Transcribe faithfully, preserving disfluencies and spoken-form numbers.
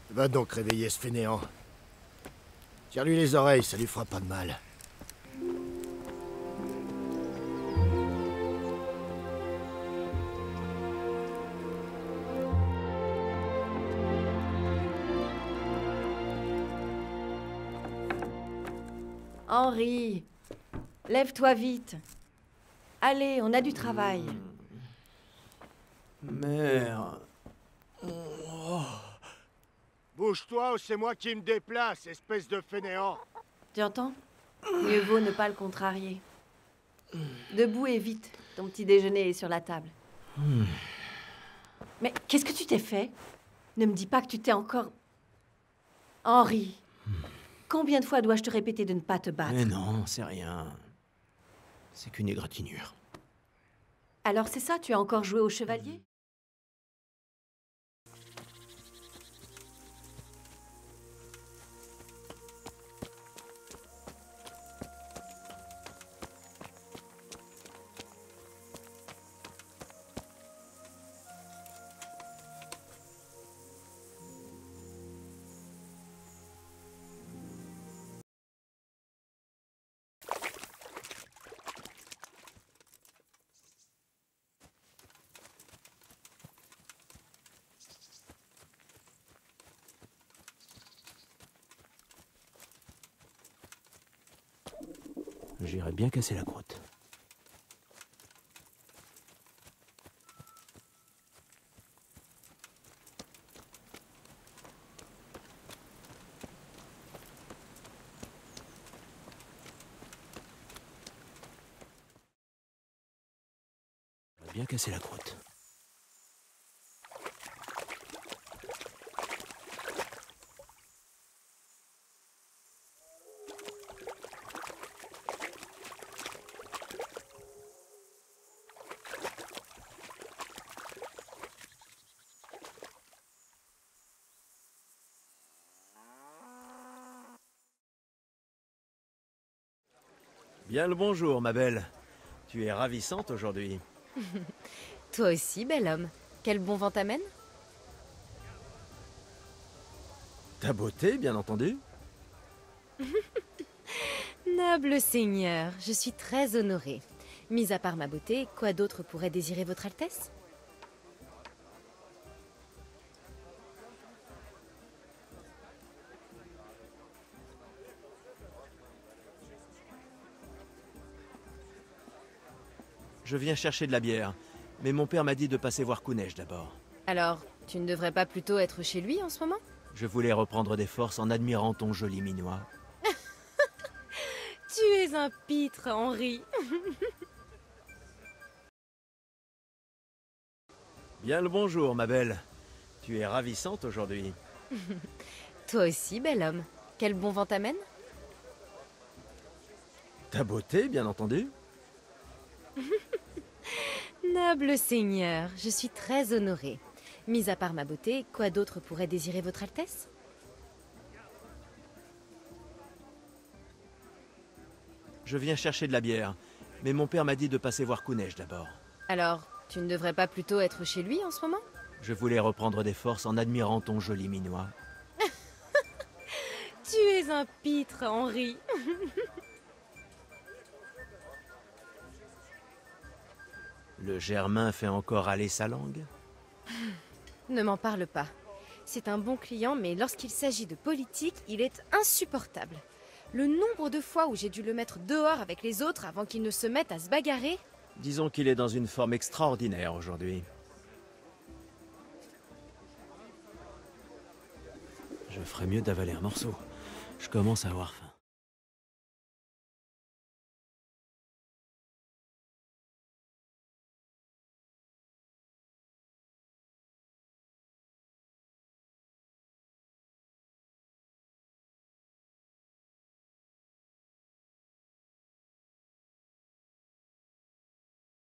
Va donc réveiller ce fainéant. Tire-lui les oreilles, ça lui fera pas de mal. Henri, lève-toi vite. Allez, on a du travail. Merde. Bouge-toi ou c'est moi qui me déplace, espèce de fainéant. Tu entends? Mieux vaut ne pas le contrarier. Debout et vite, ton petit déjeuner est sur la table. Mais qu'est-ce que tu t'es fait? Ne me dis pas que tu t'es encore... Henri, combien de fois dois-je te répéter de ne pas te battre? Mais non, c'est rien. C'est qu'une égratignure. Alors c'est ça, tu as encore joué au chevalier? J'irais bien casser la croûte. J'irais bien casser la croûte. Bien le bonjour, ma belle. Tu es ravissante aujourd'hui. Toi aussi, bel homme. Quel bon vent t'amène? Ta beauté, bien entendu. Noble seigneur, je suis très honorée. Mis à part ma beauté, quoi d'autre pourrait désirer votre Altesse? Je viens chercher de la bière, mais mon père m'a dit de passer voir Kunesh d'abord. Alors, tu ne devrais pas plutôt être chez lui en ce moment? Je voulais reprendre des forces en admirant ton joli minois. Tu es un pitre, Henri. Bien le bonjour, ma belle. Tu es ravissante aujourd'hui. Toi aussi, bel homme. Quel bon vent t'amène? Ta beauté, bien entendu. Noble seigneur, je suis très honorée. Mis à part ma beauté, quoi d'autre pourrait désirer votre Altesse? Je viens chercher de la bière, mais mon père m'a dit de passer voir Kunesh d'abord. Alors, tu ne devrais pas plutôt être chez lui en ce moment? Je voulais reprendre des forces en admirant ton joli minois. Tu es un pitre, Henri. Le Germain fait encore aller sa langue. Ne m'en parle pas. C'est un bon client, mais lorsqu'il s'agit de politique, il est insupportable. Le nombre de fois où j'ai dû le mettre dehors avec les autres avant qu'il ne se mette à se bagarrer... Disons qu'il est dans une forme extraordinaire aujourd'hui. Je ferais mieux d'avaler un morceau. Je commence à avoir faim.